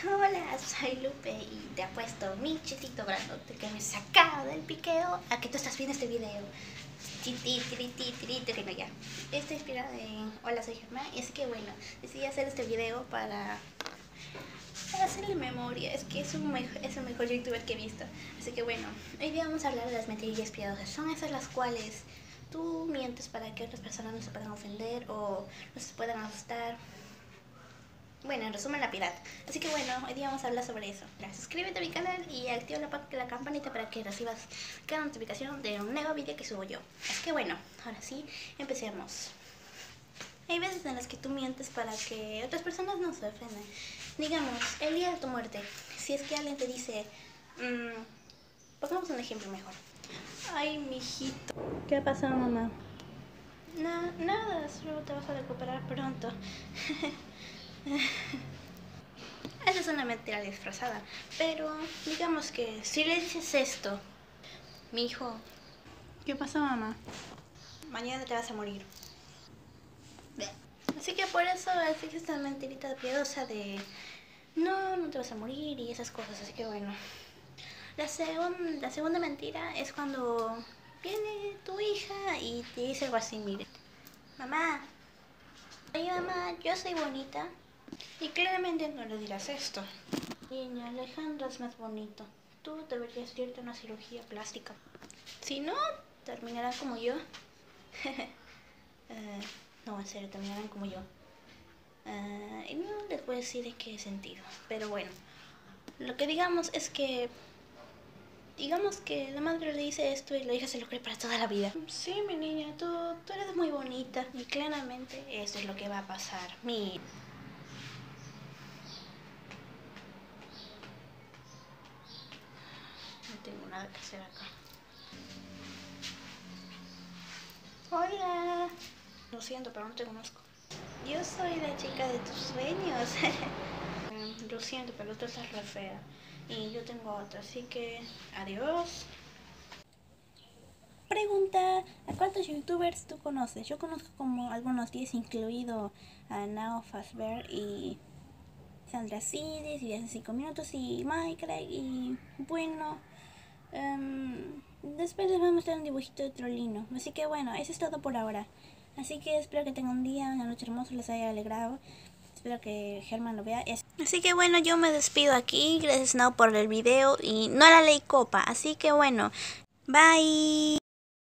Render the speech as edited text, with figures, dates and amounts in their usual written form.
Hola, soy Lupe y te apuesto mi chetito grandote que me sacaba del piqueo a que tú estás viendo este video. Que no ya. Está inspirada en Hola, soy Germán. Y así que bueno, decidí hacer este video para hacerle memoria. Es que es el mejor youtuber que he visto. Así que bueno, hoy día vamos a hablar de las mentirillas piadosas. Son esas las cuales tú mientes para que otras personas no se puedan ofender o no se puedan asustar. Bueno, en resumen, la piedad. Así que bueno, hoy día vamos a hablar sobre eso. Suscríbete a mi canal y activa la campanita para que recibas cada notificación de un nuevo video que subo yo. Así que bueno, ahora sí, empecemos. Hay veces en las que tú mientes para que otras personas no se ofendan. Digamos, el día de tu muerte, si es que alguien te dice, pongamos un ejemplo mejor. Ay, mijito. ¿Qué ha pasado, mamá? Nada, solo te vas a recuperar pronto. Esa es una mentira disfrazada. Pero digamos que si le dices esto, mi hijo, ¿qué pasa, mamá? Mañana te vas a morir. Así que por eso es esta mentirita piadosa de no te vas a morir y esas cosas. Así que bueno, la segunda mentira es cuando viene tu hija y te dice algo así, mire, mamá, oye mamá, yo soy bonita. Y claramente no le dirás esto. Niña, Alejandra es más bonito. Tú deberías irte a una cirugía plástica. Si no, terminarán como yo. No, en serio, terminarán como yo. Y no les voy a decir en qué sentido. Pero bueno, lo que digamos es que... Digamos que la madre le dice esto y la hija se lo cree para toda la vida. Sí, mi niña, tú eres muy bonita. Y claramente eso es lo que va a pasar. No tengo nada que hacer acá. Hola. Lo siento, pero no te conozco. Yo soy la chica de tus sueños. Lo siento, pero tú estás re fea. Y yo tengo otra, así que adiós. Pregunta, ¿a cuántos youtubers tú conoces? Yo conozco como algunos 10, incluido a Now Fazbear y Sandra Cides y hace 5 minutos y Minecraft y bueno... después les voy a mostrar un dibujito de Trolino. Así que bueno, eso es todo por ahora. Así que espero que tengan un día, una noche hermosa, les haya alegrado. Espero que Germán lo vea. Así que bueno, yo me despido aquí. Gracias Now por el video y no la ley copa. Así que bueno, bye.